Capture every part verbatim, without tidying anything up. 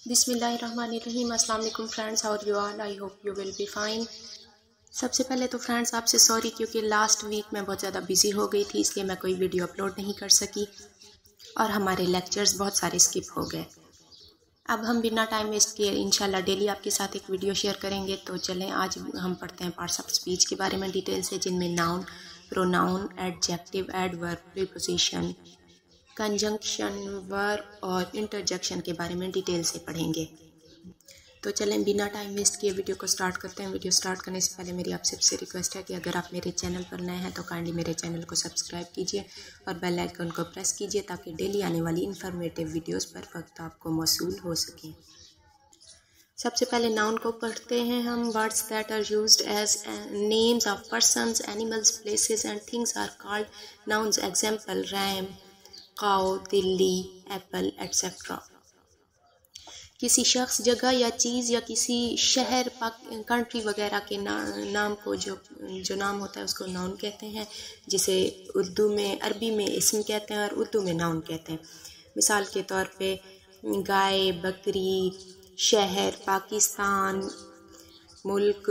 बिस्मिल्लाहिर्रहमानिर्रहीम। अस्सलाम वालेकुम friends, how are you all? I hope you will be fine. सबसे पहले तो फ्रेंड्स आपसे सॉरी, क्योंकि लास्ट वीक मैं बहुत ज़्यादा बिजी हो गई थी, इसलिए मैं कोई वीडियो अपलोड नहीं कर सकी और हमारे लेक्चर्स बहुत सारे स्किप हो गए। अब हम बिना टाइम वेस्ट किए इंशाल्लाह डेली आपके साथ एक वीडियो शेयर करेंगे। तो चलें, आज हम पढ़ते हैं पार्ट्स ऑफ स्पीच के बारे में डिटेल से, जिनमें noun, pronoun, adjective, adverb, preposition, conjunction, verb और इंटरजेक्शन के बारे में डिटेल से पढ़ेंगे। तो चलें बिना टाइम वेस्ट किए वीडियो को स्टार्ट करते हैं। वीडियो स्टार्ट करने से पहले मेरी आप सबसे रिक्वेस्ट है कि अगर आप मेरे चैनल पर नए हैं तो काइंडली मेरे चैनल को सब्सक्राइब कीजिए और बेल आइकन को प्रेस कीजिए, ताकि डेली आने वाली इन्फॉर्मेटिव वीडियोस पर वक्त आपको मौसूल हो सकें। सबसे पहले नाउन को पढ़ते हैं हम। Words that are used as names of persons, animals, places and things are called nouns. Example, Ram, cow, Delhi, apple etcetera. किसी शख्स, जगह या चीज़ या किसी शहर, कंट्री वगैरह के ना, नाम को जो जो नाम होता है उसको नाउन कहते हैं, जिसे उर्दू में, अरबी में इस्म कहते हैं और उर्दू में नाउन कहते हैं। मिसाल के तौर पे गाय, बकरी, शहर, पाकिस्तान, मुल्क,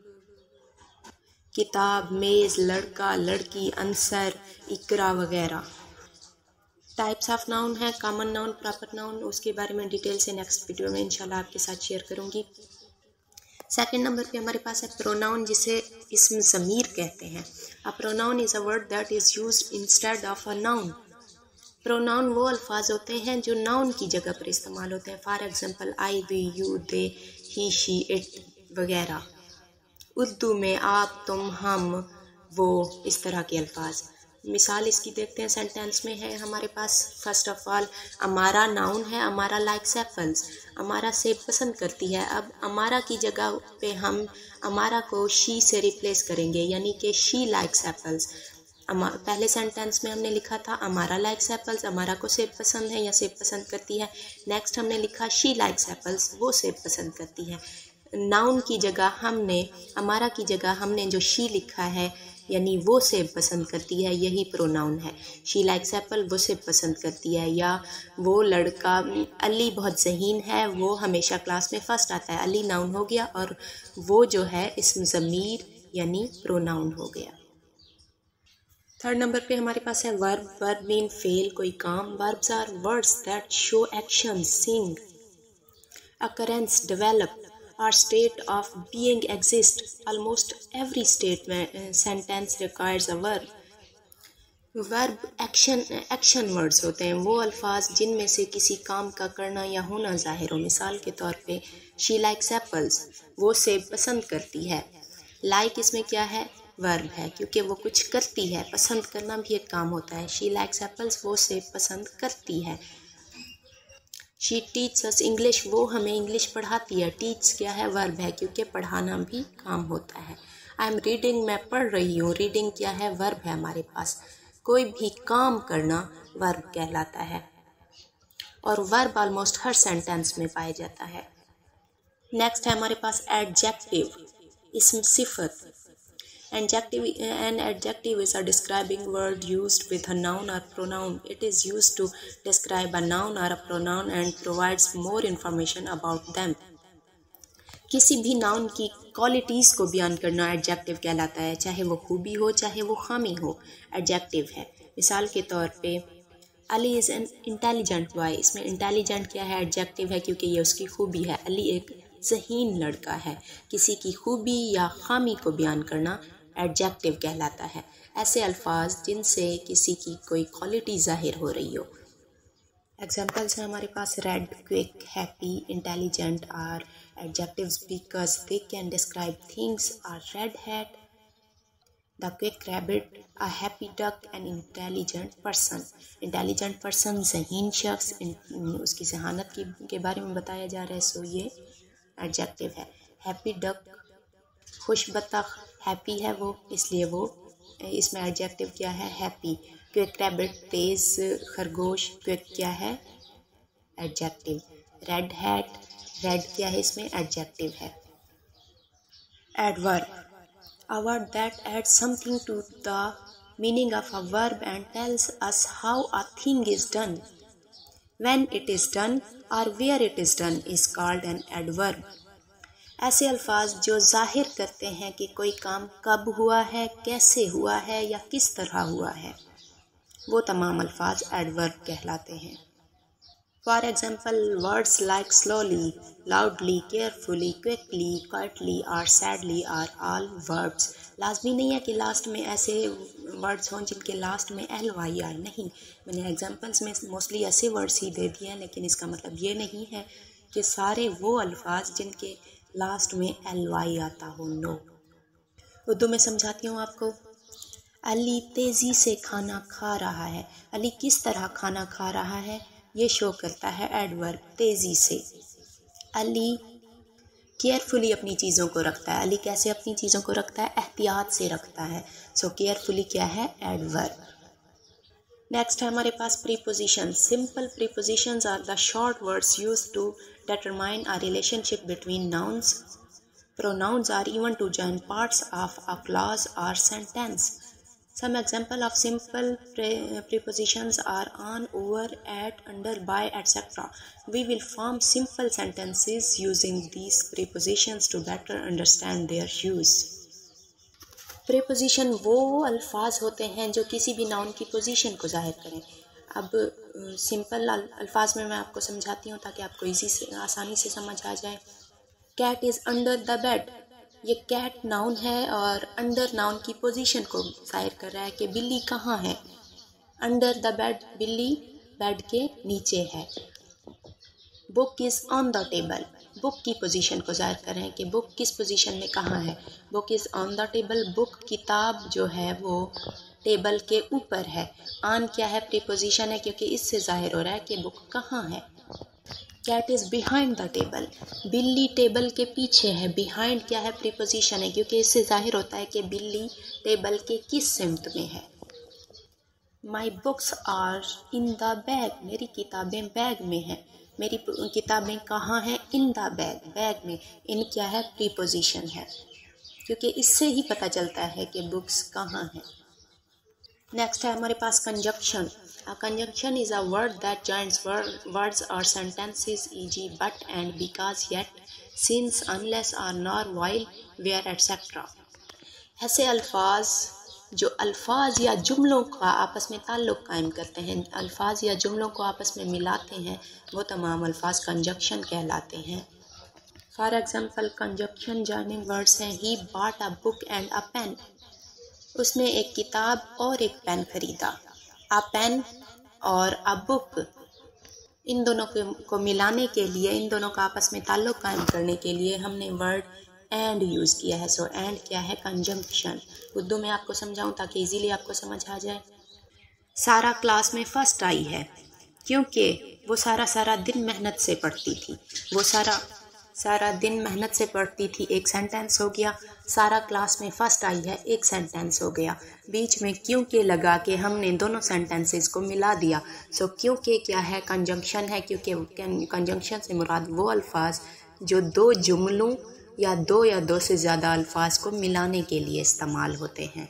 किताब, मेज़, लड़का, लड़की, अंसर, इकरा वगैरह। टाइप्स ऑफ नाउन है कॉमन नाउन, प्रॉपर नाउन, उसके बारे में डिटेल से नेक्स्ट वीडियो में इंशाल्लाह आपके साथ शेयर करूंगी। सेकंड नंबर पे हमारे पास है प्रोनाउन, जिसे इस्म ज़मीर कहते हैं। A pronoun is a word that is used instead of a noun. Pronoun वो अल्फाज होते हैं जो नाउन की जगह पर इस्तेमाल होते हैं। For example, I, we, you, they, he, she, it वगैरह। उर्दू में आप, तुम, हम, वो, इस तरह के अल्फाज। मिसाल इसकी देखते हैं, सेंटेंस में है हमारे पास। First of all, Amara noun है, अमारा लाइक्स एप्पल्स, अमारा सेब पसंद करती है। अब अमारा की जगह पे हम अमारा को शी से रिप्लेस करेंगे, यानी कि शी लाइक्स एप्पल्स। पहले सेंटेंस में हमने लिखा था अमारा लाइक्स एप्पल्स, अमारा को सेब पसंद है या सेब पसंद करती है। नेक्स्ट हमने लिखा शी लाइक्स एप्पल्स, वो सेब पसंद करती है। नाउन की जगह हमने, अमारा की जगह हमने जो शी लिखा है, यानी वो सेब पसंद करती है, यही प्रोनाउन है। शी लाइक्स एप्पल, वो सेब पसंद करती है। या वो लड़का, अली बहुत ज़हीन है, वो हमेशा क्लास में फ़र्स्ट आता है। अली नाउन हो गया और वो जो है इस्म ज़मीर यानी प्रोनाउन हो गया। थर्ड नंबर पे हमारे पास है वर्ब। वर्ब मीन फेल, कोई काम। Verbs are words that show action, sing, occurrence, develop or state of being exist. Almost every statement uh, sentence requires a verb. Verb action action words होते हैं, वो अल्फाज जिनमें से किसी काम का करना या होना जाहिर हो। मिसाल के तौर पे, शी लाइक्स एप्पल्स, वो सेब पसंद करती है। लाइक like इसमें क्या है? वर्ब है, क्योंकि वो कुछ करती है। पसंद करना भी एक काम होता है। शी लाइक्स एप्पल्स, वो सेब पसंद करती है। शी टीच अस इंग्लिश, वो हमें इंग्लिश पढ़ाती है। टीच क्या है? वर्ब है, क्योंकि पढ़ाना भी काम होता है। आई एम रीडिंग, मैं पढ़ रही हूँ। रीडिंग क्या है? वर्ब है हमारे पास। कोई भी काम करना वर्ब कहलाता है और वर्ब ऑलमोस्ट हर सेंटेंस में पाया जाता है। नेक्स्ट है हमारे पास एडजेक्टिव, इस्म सिफत। Adjective, an adjective is a describing word used with a noun or pronoun. It is used to describe a noun or a pronoun and provides more information about them. किसी भी noun की qualities को बयान करना adjective कहलाता है, चाहे वो खूबी हो चाहे वो खामी हो, एडजेक्टिव है। मिसाल के तौर पे, Ali is an intelligent boy. इसमें इंटेलिजेंट क्या है? एडजेक्टिव है, क्योंकि ये उसकी खूबी है। अली एक ज़हीन लड़का है। किसी की खूबी या खामी को बयान करना एडजेक्टिव कहलाता है। ऐसे अल्फाज जिनसे किसी की कोई क्वालिटी जाहिर हो रही हो। एग्जाम्पल्स हैं हमारे पास, red, quick, happy, intelligent are adjectives because they can describe things. Are red hat, the quick rabbit, a happy duck, an intelligent person. Intelligent person, ज़हीन शख्स, उसकी जहानत की के बारे में बताया जा रहा है, सो ये एडजेक्टिव है। हैप्पी डक, खुश बतख, हैप्पी है वो, इसलिए वो, इसमें एडजेक्टिव क्या है? हैप्पी। क्विक रैबिट, तेज खरगोश, क्विक क्या है? एडजेक्टिव। रेड हैट, रेड क्या है? इसमें एडजेक्टिव है। Adverb, a word that adds something to the meaning of a verb and tells us how a thing is done. When it is done, और where it is done is called an adverb. ऐसे अल्फाज जो जाहिर करते हैं कि कोई काम कब हुआ है, कैसे हुआ है या किस तरह हुआ है, वो तमाम अल्फाज एडवर्ब कहलाते हैं। For example words like slowly, loudly, carefully, quickly, quietly और सैडली आर ऑल वर्ब्स। लाजमी नहीं है कि लास्ट में ऐसे वर्ड्स हों जिनके लास्ट में एल वाई आए, नहीं, मैंने एग्जाम्पल्स में मोस्टली ऐसे वर्ड्स ही दे दिए हैं, लेकिन इसका मतलब ये नहीं है कि सारे वो अल्फाज जिनके लास्ट में एल वाई आता हो, नो। उर्दू में समझाती हूँ आपको। अली तेज़ी से खाना खा रहा है। अली किस तरह खाना खा रहा है, ये शो करता है एडवर्ब तेज़ी से। अली केयरफुली अपनी चीज़ों को रखता है। अली कैसे अपनी चीज़ों को रखता है, एहतियात से रखता है। सो केयरफुली क्या है, एडवर्ब। नेक्स्ट है हमारे पास preposition. Simple prepositions are the short words used to determine a relationship between nouns. Pronouns are even to join parts of a clause or sentence. Some example of simple pre- prepositions are on, over, at, under, by, et cetera. We will form simple sentences using these prepositions to better understand their use. Preposition वो अल्फाज होते हैं जो किसी भी noun की position को जाहिर करें। अब सिंपल अल्फाज में मैं आपको समझाती हूँ ताकि आपको इजी से आसानी से समझ आ जाए। Cat is under the bed, ये कैट नाउन है और अंडर नाउन की पोजीशन को जाहिर कर रहा है कि बिल्ली कहाँ है। अंडर द बेड, बिल्ली बेड के नीचे है। Book is on the table, book की पोजीशन को जाहिर कर रहे हैं कि बुक किस पोजीशन में कहाँ है। Book is on the table, book किताब जो है वो टेबल के ऊपर है। ऑन क्या है, प्रीपोजिशन है, क्योंकि इससे जाहिर हो रहा है कि बुक कहाँ है। Cat is behind the table, बिल्ली टेबल के पीछे है। बिहाइंड क्या है, प्रीपोजिशन है, क्योंकि इससे जाहिर होता है कि बिल्ली टेबल के किस सिमत में है। My books are in the bag, मेरी किताबें बैग में हैं। मेरी किताबें कहाँ हैं, इन द बैग, बैग में। इन क्या है, प्रीपोजिशन है, क्योंकि इससे ही पता चलता है कि बुक्स कहाँ हैं। नेक्स्ट है हमारे पास conjunction. A conjunction is a word that joins word, words or sentences, for example but, and, because, yet, since, unless or nor, while, where, et cetera. ऐसे अल्फाज जो अल्फाज या जुमलों का आपस में ताल्लुक़ कायम करते हैं, अल्फाज या जुमलों को आपस में मिलाते हैं, वो तमाम अल्फाज कंजक्शन कहलाते हैं। For example conjunction joining words हैं he bought a book and a pen, उसने एक किताब और एक पेन खरीदा। अ पेन और अ बुक, इन दोनों को मिलाने के लिए, इन दोनों का आपस में ताल्लुक़ कायम करने के लिए हमने वर्ड एंड यूज़ किया है। सो एंड क्या है, कंजंक्शन। उर्दू में आपको समझाऊं ताकि इजीली आपको समझ आ जाए। सारा क्लास में फ़र्स्ट आई है क्योंकि वो सारा सारा दिन मेहनत से पढ़ती थी। वो सारा सारा दिन मेहनत से पढ़ती थी, एक सेंटेंस हो गया। सारा क्लास में फ़र्स्ट आई है, एक सेंटेंस हो गया। बीच में क्योंकि लगा के हमने दोनों सेंटेंसेस को मिला दिया। सो क्योंकि क्या है, कंजंक्शन है, क्योंकि कंजंक्शन से मुराद वो अल्फाज जो दो जुमलों या दो या दो से ज़्यादा अल्फाज को मिलाने के लिए इस्तेमाल होते हैं।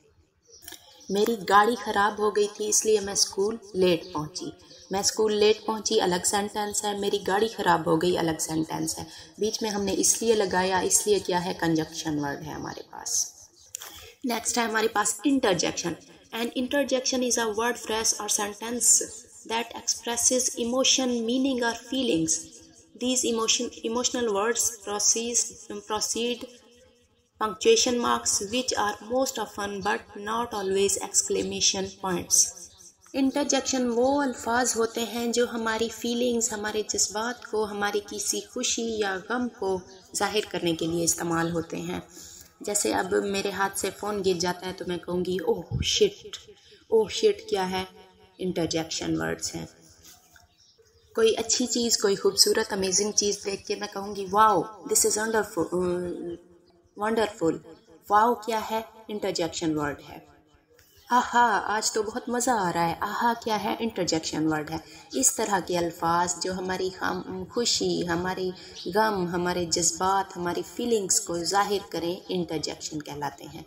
मेरी गाड़ी ख़राब हो गई थी इसलिए मैं स्कूल लेट पहुंची। मैं स्कूल लेट पहुंची अलग सेंटेंस है, मेरी गाड़ी ख़राब हो गई अलग सेंटेंस है। बीच में हमने इसलिए लगाया, इसलिए क्या है, कंजंक्शन वर्ड है हमारे पास। नेक्स्ट है हमारे पास interjection. An interjection is a word, phrase और sentence that expresses emotion, meaning और feelings. These emotion, emotional words proceed, proceed punctuation marks, which are most often but not always exclamation points. Interjection वो अल्फाज होते हैं जो हमारी feelings, हमारे जज्बात को, हमारी किसी खुशी या गम को जाहिर करने के लिए इस्तेमाल होते हैं। जैसे अब मेरे हाथ से फ़ोन गिर जाता है तो मैं कहूँगी ओह शिट। ओह शिट क्या है, इंटरजेक्शन वर्ड्स हैं। कोई अच्छी चीज़, कोई खूबसूरत अमेजिंग चीज़ देख के मैं कहूँगी wow this is wonderful, wonderful. Wow क्या है, इंटरजेक्शन वर्ड है। आहा आज तो बहुत मज़ा आ रहा है, आहा क्या है, इंटरजेक्शन वर्ड है। इस तरह के अल्फाज जो हमारी खुशी, हमारी गम, हमारे जज्बात, हमारी फीलिंग्स को जाहिर करें, इंटरजेक्शन कहलाते हैं।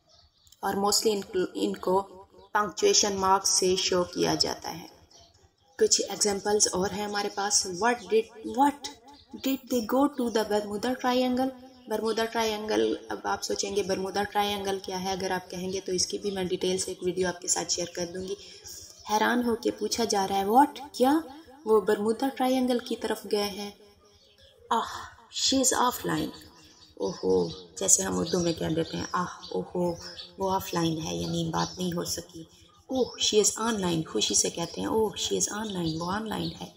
और मोस्टली इनको पंक्चुएशन मार्क्स से शो किया जाता है। कुछ एग्जांपल्स और हैं हमारे पास। What did what did they go to the Bermuda Triangle. Bermuda Triangle, अब आप सोचेंगे बरमूदा ट्रायंगल क्या है, अगर आप कहेंगे तो इसकी भी मैं डिटेल से एक वीडियो आपके साथ शेयर कर दूंगी। हैरान हो के पूछा जा रहा है व्हाट, क्या वो बरमूदा ट्रायंगल की तरफ गए हैं। आह शी इज़ ऑफलाइन, ओहो, जैसे हम उर्दू में कह देते हैं आह ओहो वो ऑफलाइन है, यानी बात नहीं हो सकी। ओह शी इज़ ऑनलाइन, खुशी से कहते हैं ओह शी इज़ ऑनलाइन, वो ऑनलाइन है।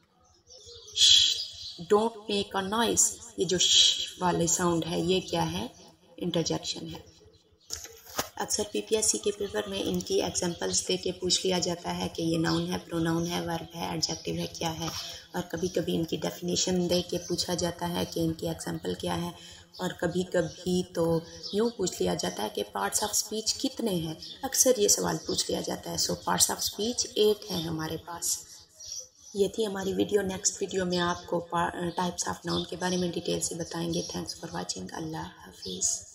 डोंट मेक अ नॉइस, ये जो श वाले साउंड है ये क्या है, इंटरजेक्शन है। अक्सर पीपीएससी के पेपर में इनकी एग्जांपल्स दे के पूछ लिया जाता है कि ये नाउन है, प्रोनाउन है, वर्ब है, एडजेक्टिव है, क्या है। और कभी कभी इनकी डेफिनेशन दे के पूछा जाता है कि इनकी एग्जांपल क्या है। और कभी कभी तो यूँ पूछ लिया जाता है कि पार्ट्स ऑफ स्पीच कितने हैं, अक्सर ये सवाल पूछ लिया जाता है। So parts of speech eight हैं हमारे पास। ये थी हमारी वीडियो। नेक्स्ट वीडियो में आपको टाइप्स ऑफ नाउन के बारे में डिटेल से बताएंगे। Thanks for watching. अल्लाह हाफिज़।